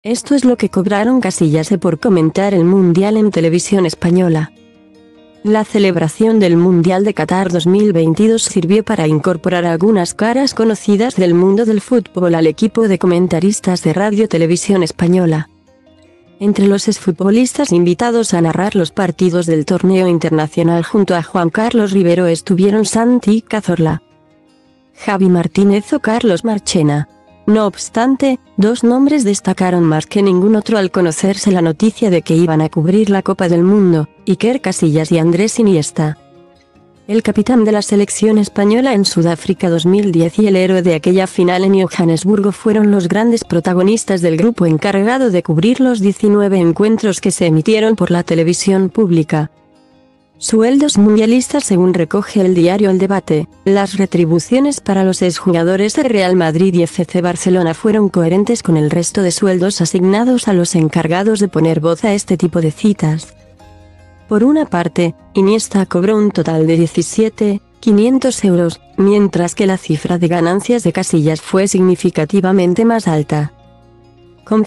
Esto es lo que cobraron Casillas por comentar el Mundial en televisión española. La celebración del Mundial de Qatar 2022 sirvió para incorporar algunas caras conocidas del mundo del fútbol al equipo de comentaristas de Radio Televisión Española. Entre los exfutbolistas invitados a narrar los partidos del torneo internacional junto a Juan Carlos Rivero estuvieron Santi Cazorla, Javi Martínez o Carlos Marchena. No obstante, dos nombres destacaron más que ningún otro al conocerse la noticia de que iban a cubrir la Copa del Mundo: Iker Casillas y Andrés Iniesta. El capitán de la selección española en Sudáfrica 2010 y el héroe de aquella final en Johannesburgo fueron los grandes protagonistas del grupo encargado de cubrir los 19 encuentros que se emitieron por la televisión pública. Sueldos mundialistas. Según recoge el diario El Debate, las retribuciones para los exjugadores de Real Madrid y FC Barcelona fueron coherentes con el resto de sueldos asignados a los encargados de poner voz a este tipo de citas. Por una parte, Iniesta cobró un total de 17.500 euros, mientras que la cifra de ganancias de Casillas fue significativamente más alta, con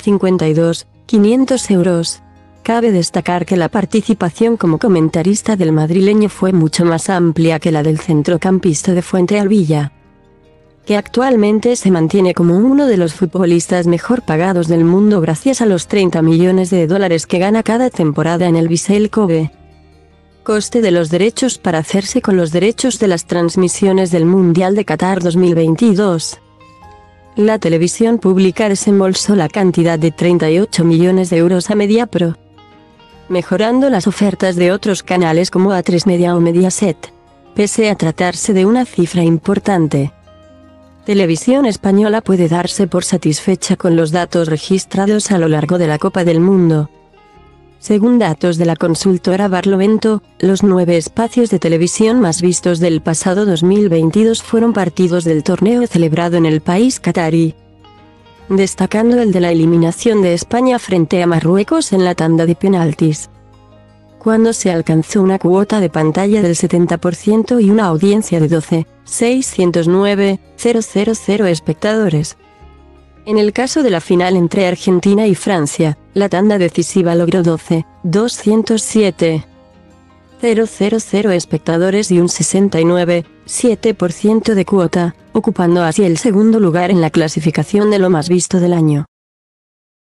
52.500 euros. Cabe destacar que la participación como comentarista del madrileño fue mucho más amplia que la del centrocampista de Fuentealbilla, que actualmente se mantiene como uno de los futbolistas mejor pagados del mundo gracias a los 30 millones de dólares que gana cada temporada en el Vissel Kobe. Coste de los derechos. Para hacerse con los derechos de las transmisiones del Mundial de Qatar 2022. La televisión pública desembolsó la cantidad de 38 millones de euros a Mediapro, mejorando las ofertas de otros canales como A3 Media o Mediaset, pese a tratarse de una cifra importante. Televisión Española puede darse por satisfecha con los datos registrados a lo largo de la Copa del Mundo. Según datos de la consultora Barlovento, los 9 espacios de televisión más vistos del pasado 2022 fueron partidos del torneo celebrado en el país catarí, destacando el de la eliminación de España frente a Marruecos en la tanda de penaltis, cuando se alcanzó una cuota de pantalla del 70% y una audiencia de 12.609.000 espectadores. En el caso de la final entre Argentina y Francia, la tanda decisiva logró 12.207.000 espectadores y un 69.7% de cuota, ocupando así el segundo lugar en la clasificación de lo más visto del año.